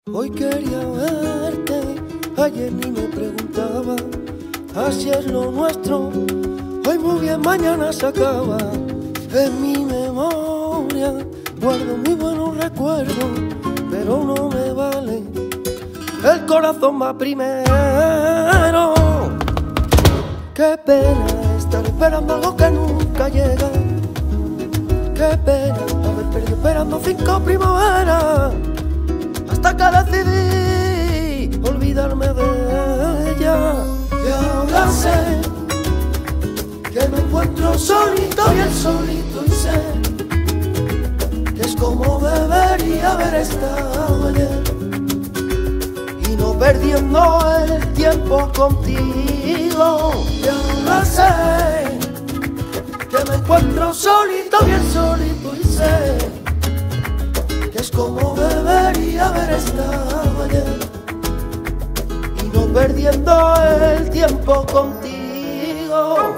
Hoy quería verte, ayer ni me preguntaba, así es lo nuestro, hoy muy bien, mañana se acaba. En mi memoria guardo muy buenos recuerdos, pero no me vale, el corazón va primero. Qué pena estar esperando algo que nunca llega, qué pena haber perdido esperando 5 primaveras, hasta que decidí olvidarme de ella. Y ahora sé que me encuentro solito, bien solito, y sé que es como debería haber estado ayer, y no perdiendo el tiempo contigo. Y ahora sé que me encuentro solito, bien solito, y sé que es como debería haber estado ayer, y no perdiendo el tiempo contigo.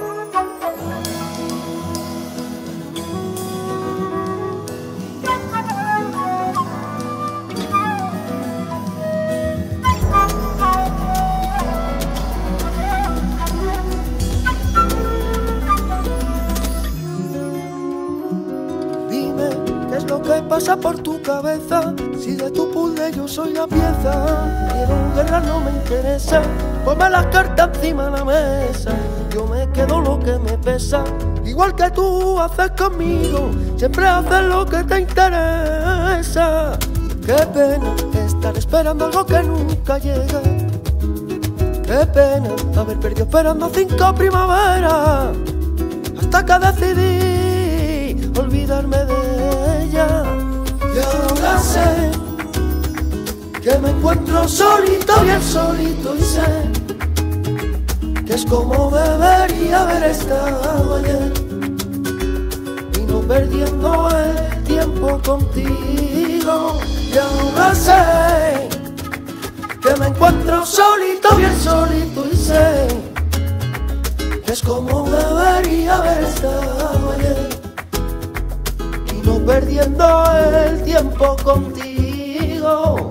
Dime qué es lo que pasa por tu cabeza, si de tu puzzle yo soy la pieza. Quiero guerra, no me interesa, ponme las cartas encima de la mesa, yo me quedo lo que me pesa. Igual que tú haces conmigo, siempre haces lo que te interesa. Qué pena estar esperando algo que nunca llega, qué pena haber perdido esperando 5 primaveras, hasta que decidí olvidarme de ella. Y ahora sé que me encuentro solito, bien solito, y sé que es como debería haber estado ayer, y no perdiendo el tiempo contigo. Y ahora sé que me encuentro solito, bien solito, y sé que es como debería haber estado ayer, y no perdiendo el tiempo contigo.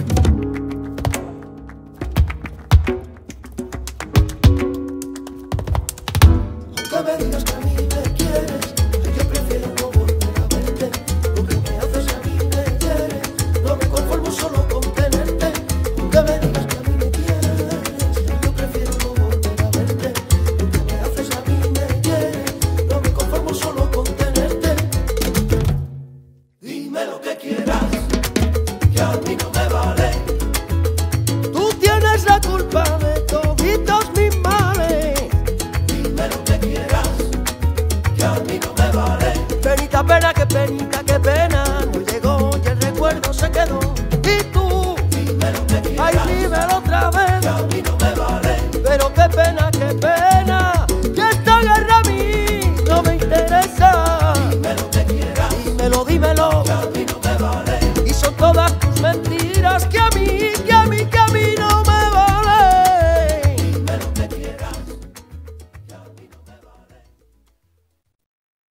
Aunque me digas que a mí me quieres, yo prefiero no volver a verte. Lo que me haces a mí me quieres, no me conformo solo con tenerte. Aunque me digas que a mí me quieres, yo prefiero no volver a verte. Lo que me haces a mí me quieres, no me conformo solo con tenerte. Dime lo que quieras, que a mí no me vale. Tú tienes la culpa de toditos mis males. Dime lo que quieras, que a mí no me vale. Penita, pena, qué pena, no llegó y el recuerdo se quedó. Y tú, dime lo que quieras, ay, dímelo otra vez, que a mí no me vale. Pero qué pena,